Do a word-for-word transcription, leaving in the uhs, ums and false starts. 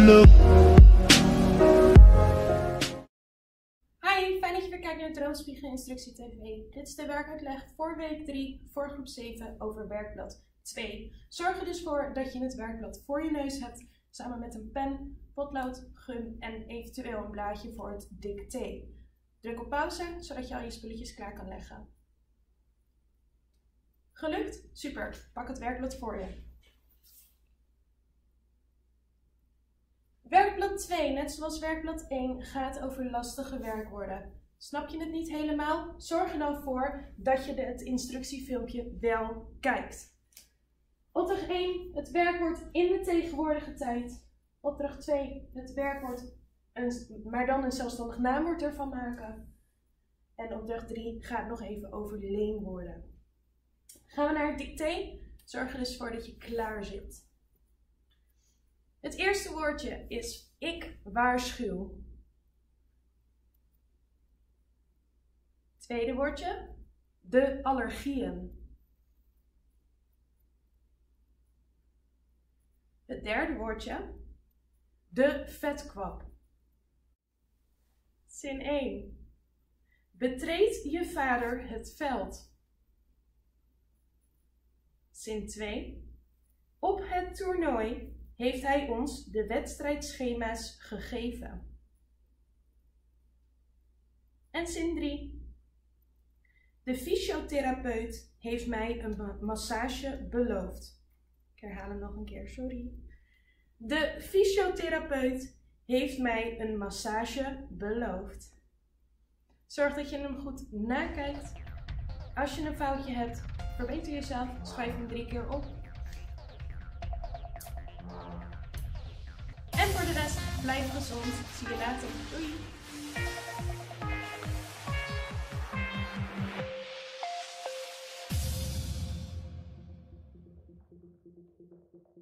look. Hi, fijn dat je weer kijkt naar Droomspiegel Instructie T V. Dit is de werkuitleg voor week drie voor groep zeven over werkblad twee. Zorg er dus voor dat je het werkblad voor je neus hebt, samen met een pen, potlood, gum en eventueel een blaadje voor het dicté. Druk op pauze, zodat je al je spulletjes klaar kan leggen. Gelukt? Super, pak het werkblad voor je. Werkblad twee, net zoals werkblad één, gaat over lastige werkwoorden. Snap je het niet helemaal? Zorg er dan voor dat je het instructiefilmpje wel kijkt. Opdracht één, het werkwoord in de tegenwoordige tijd. Opdracht twee, het werkwoord, een, maar dan een zelfstandig naamwoord ervan maken. En opdracht drie gaat nog even over leenwoorden. Gaan we naar het dicté. Zorg er dus voor dat je klaar zit. Het eerste woordje is ik waarschuw. Tweede woordje, de allergieën. Het derde woordje, de vetkwap. Zin één. Betreed je vader het veld. Zin twee. Op het toernooi heeft hij ons de wedstrijdschema's gegeven. En zin drie. De fysiotherapeut heeft mij een massage beloofd. Ik herhaal hem nog een keer, sorry. De fysiotherapeut heeft mij een massage beloofd. Zorg dat je hem goed nakijkt. Als je een foutje hebt, verbeter jezelf. Schrijf hem drie keer op. En voor de rest, blijf gezond. Zie je later. Doei!